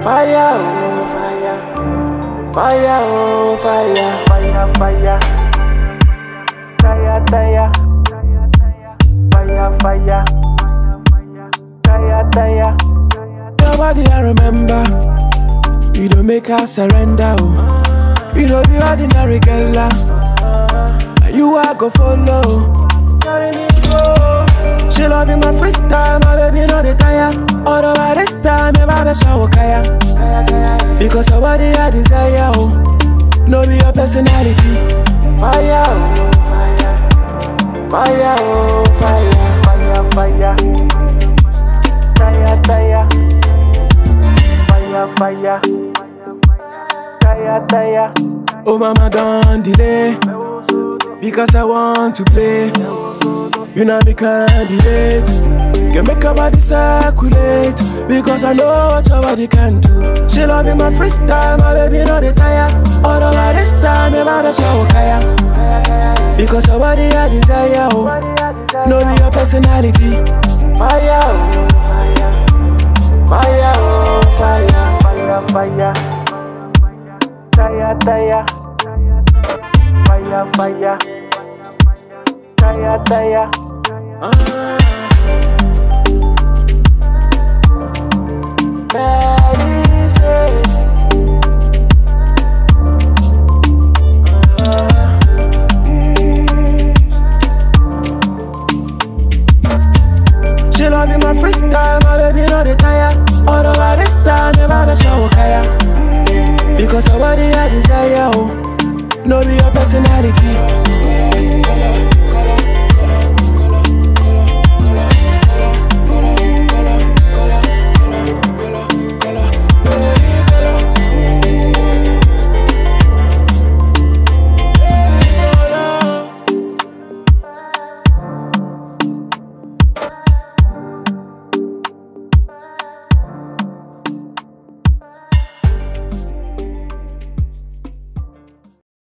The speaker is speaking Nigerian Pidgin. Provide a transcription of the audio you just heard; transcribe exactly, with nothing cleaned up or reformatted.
Fire, oh fire, fire, oh fire, fire, fire, fire, fire, fire, fire, fire, fire. Nobody I remember. You don't make her surrender, oh. You don't be ordinary girl, and you are go follow. Carry me go. She loving my freestyle, my baby no dey tire. Although by this time, me baby show kaya. Because your body I desire, oh. No be your personality. Fire, oh fire, fire, oh fire, fire, fire, fire, fire, fire, fire, fire, fire. Oh mama don't delay, because I want to play. You know me candidate. Can make your body circulate, because I know what your body can do. She loving my freestyle, my baby no dey tire. Although by this time, me baby show kaya. Because your body I desire, oh. No be your personality. Fire, oh fire, fire, oh fire, fire, fire, fire, fire, fire, fire, fire, fire. Ah. She loving my freestyle, my baby no dey tire. Although by this time, me baby show kaya. Because your body I desire, oh. No be your personality.